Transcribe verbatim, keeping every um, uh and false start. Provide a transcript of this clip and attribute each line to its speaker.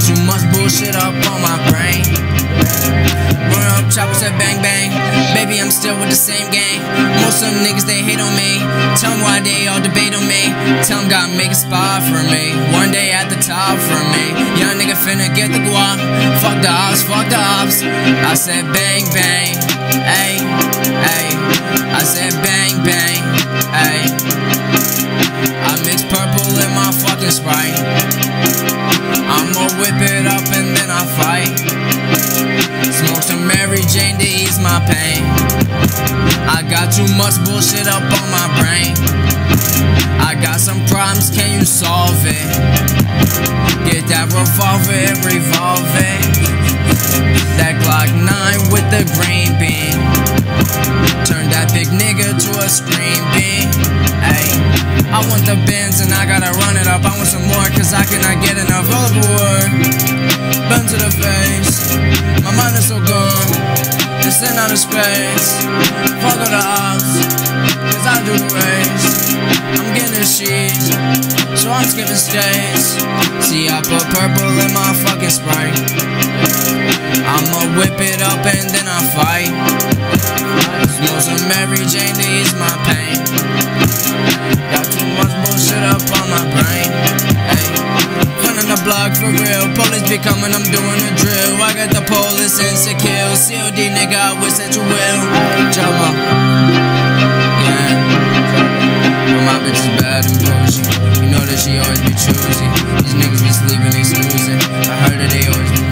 Speaker 1: too much bullshit up on my brain. Run up, chopper said bang bang. Baby, I'm still with the same gang. Most of them niggas, they hate on me. Tell them why they all debate on me. Tell them gotta make a spot for me. One day at the top for me. Young nigga finna get the guap. Fuck the ops, fuck the ops. I said bang bang. Ayy, ayy. I said bang bang. Ayy. I mix purple in my fucking Sprite. I'ma whip it up and then I fight. Smoke some Mary Jane to ease my pain. I got too much bullshit up on my brain. I got some problems, can you solve it? Get that revolver and revolve it. That Glock nine with the green bean. Turn that big nigga to a screen bean. Ayy, I want the Benz and I gotta run it up. I want some more cause I cannot get enough. Roll up a word, burn to the face. My mind is so gone, it's in outer space. Fuck all the ops, cause I do the race. I'm getting the sheets, so I'm skipping states. See, I put purple in my fucking Sprite. I'ma whip it up and then I fight. Smoke some Mary Jane to ease my pain. Got too much bullshit up on my brain. Ayy, running the block for real. Police be coming, I'm doing a drill. I got the police insecure. C O D nigga, I wish that you will. Jumbo, yeah. But my bitch is bad and bougie. You know that she always be choosy. These niggas be sleeping, they snoozing. I heard that they always be